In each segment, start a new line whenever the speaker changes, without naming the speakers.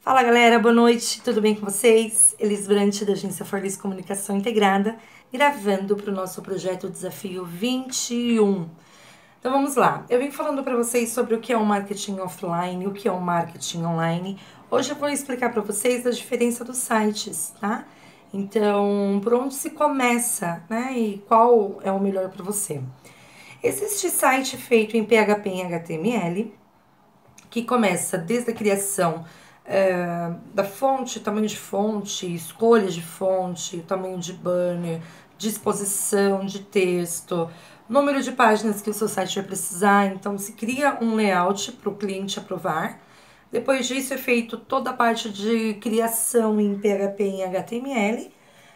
Fala galera, boa noite, tudo bem com vocês? Elis Brant da agência Forlis Comunicação Integrada, gravando para o nosso projeto Desafio 21. Então vamos lá, eu vim falando para vocês sobre o que é o marketing offline, o que é o marketing online. Hoje eu vou explicar para vocês a diferença dos sites, tá? Então, por onde se começa, né? E qual é o melhor para você? Existe site feito em PHP e HTML, que começa desde a criação da fonte, tamanho de fonte, escolhas de fonte, tamanho de banner, disposição de texto, número de páginas que o seu site vai precisar. Então, se cria um layout para o cliente aprovar. Depois disso, é feito toda a parte de criação em PHP e HTML,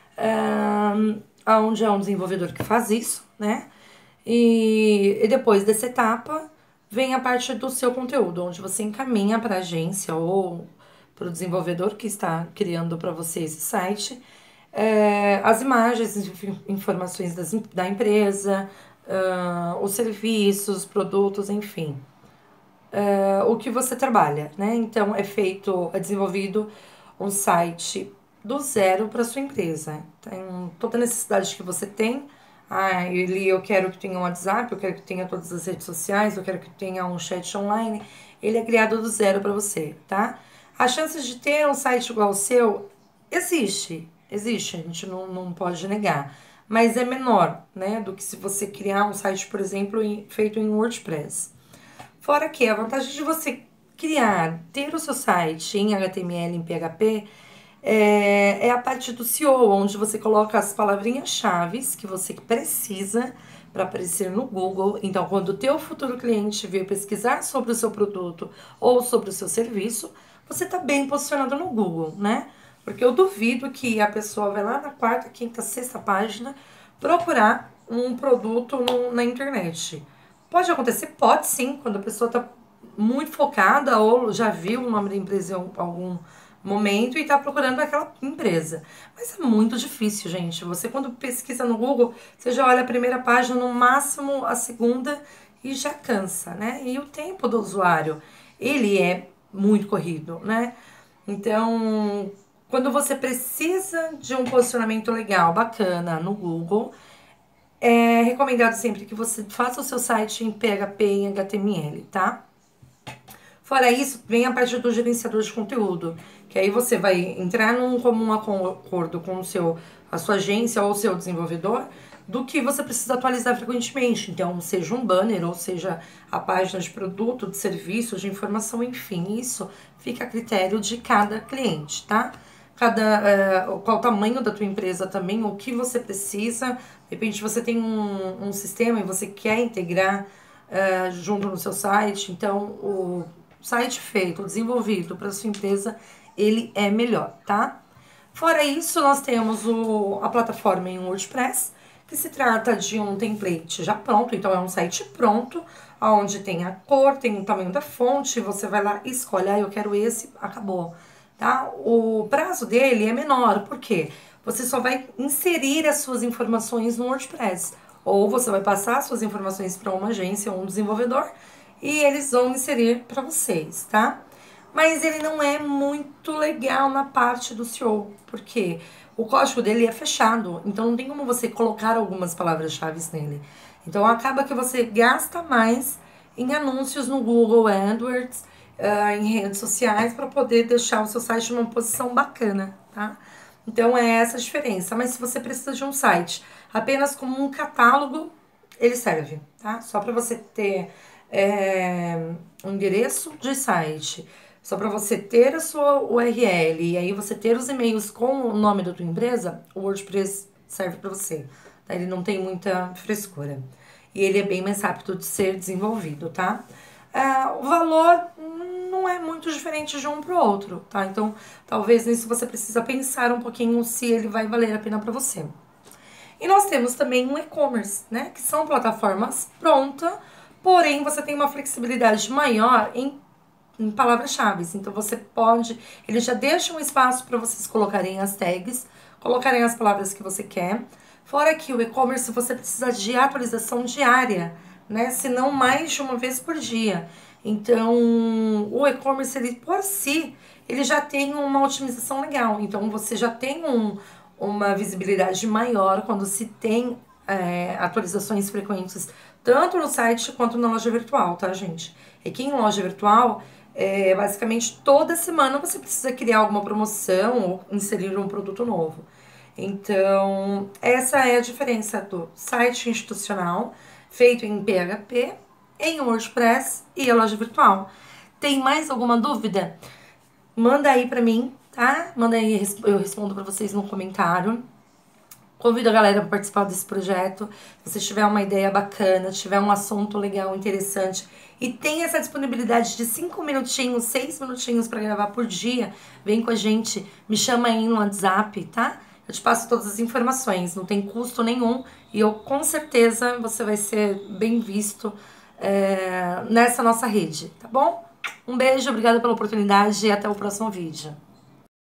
onde é um desenvolvedor que faz isso, né? E depois dessa etapa, vem a parte do seu conteúdo, onde você encaminha para a agência ou para o desenvolvedor que está criando para você esse site, as imagens, informações da empresa, os serviços, produtos, enfim, o que você trabalha, né? Então é desenvolvido um site do zero para sua empresa. Tem toda a necessidade que você tem. Eu quero que tenha um WhatsApp, eu quero que tenha todas as redes sociais, eu quero que tenha um chat online. Ele é criado do zero para você, tá? As chances de ter um site igual ao seu existe, a gente não pode negar. Mas é menor, né, do que se você criar um site, por exemplo, feito em WordPress. Fora que a vantagem de você ter o seu site em HTML, em PHP, é a parte do SEO, onde você coloca as palavrinhas-chave que você precisa para aparecer no Google. Então, quando o teu futuro cliente vir pesquisar sobre o seu produto ou sobre o seu serviço, você está bem posicionado no Google, né? Porque eu duvido que a pessoa vai lá na quarta, quinta, sexta página procurar um produto na internet. Pode acontecer? Pode sim, quando a pessoa está muito focada ou já viu o nome da empresa em algum momento e está procurando aquela empresa. Mas é muito difícil, gente. Você, quando pesquisa no Google, você já olha a primeira página, no máximo a segunda, e já cansa, né? E o tempo do usuário, ele é muito corrido, né? Então, quando você precisa de um posicionamento legal, bacana no Google, é recomendado sempre que você faça o seu site em PHP e em HTML, tá? Fora isso, vem a parte do gerenciador de conteúdo, que aí você vai entrar num comum acordo com a sua agência ou o seu desenvolvedor do que você precisa atualizar frequentemente. Então, seja um banner, ou seja a página de produto, de serviço, de informação, enfim, isso fica a critério de cada cliente, tá? Qual o tamanho da tua empresa também, o que você precisa. De repente você tem um sistema e você quer integrar junto no seu site, então o site feito, desenvolvido para sua empresa, ele é melhor, tá? Fora isso, nós temos a plataforma em WordPress, que se trata de um template já pronto, então é um site pronto, onde tem a cor, tem o tamanho da fonte, você vai lá e escolhe, eu quero esse, acabou, tá? O prazo dele é menor, por quê? Você só vai inserir as suas informações no WordPress, ou você vai passar as suas informações para uma agência ou um desenvolvedor, e eles vão inserir para vocês, tá? Mas ele não é muito legal na parte do SEO, porque o código dele é fechado, então não tem como você colocar algumas palavras-chave nele. Então acaba que você gasta mais em anúncios no Google AdWords, em redes sociais, para poder deixar o seu site numa posição bacana, tá? Então é essa a diferença. Mas se você precisa de um site apenas como um catálogo, ele serve, tá? Só para você ter um endereço de site, só para você ter a sua URL e aí você ter os e-mails com o nome da tua empresa, o WordPress serve para você, tá? Ele não tem muita frescura e ele é bem mais rápido de ser desenvolvido, tá? O valor não é muito diferente de um para o outro, tá? Então, talvez nisso você precisa pensar um pouquinho se ele vai valer a pena para você. E nós temos também um e-commerce, né? Que são plataformas prontas, porém você tem uma flexibilidade maior em palavras-chave. Então você pode, ele já deixa um espaço para vocês colocarem as tags, colocarem as palavras que você quer. Fora que o e-commerce você precisa de atualização diária, né? Se não mais de uma vez por dia. Então, o e-commerce, ele por si, ele já tem uma otimização legal. Então, você já tem uma visibilidade maior quando se tem atualizações frequentes, tanto no site quanto na loja virtual, tá, gente? É que em loja virtual, basicamente toda semana você precisa criar alguma promoção ou inserir um produto novo. Então, essa é a diferença do site institucional, feito em PHP, em WordPress e a loja virtual. Tem mais alguma dúvida? Manda aí pra mim, tá? Manda aí, eu respondo pra vocês no comentário. Convido a galera para participar desse projeto. Se você tiver uma ideia bacana, tiver um assunto legal, interessante e tem essa disponibilidade de 5 minutinhos, 6 minutinhos para gravar por dia, vem com a gente, me chama aí no WhatsApp, tá? Eu te passo todas as informações, não tem custo nenhum e eu com certeza você vai ser bem visto nessa nossa rede, tá bom? Um beijo, obrigada pela oportunidade e até o próximo vídeo.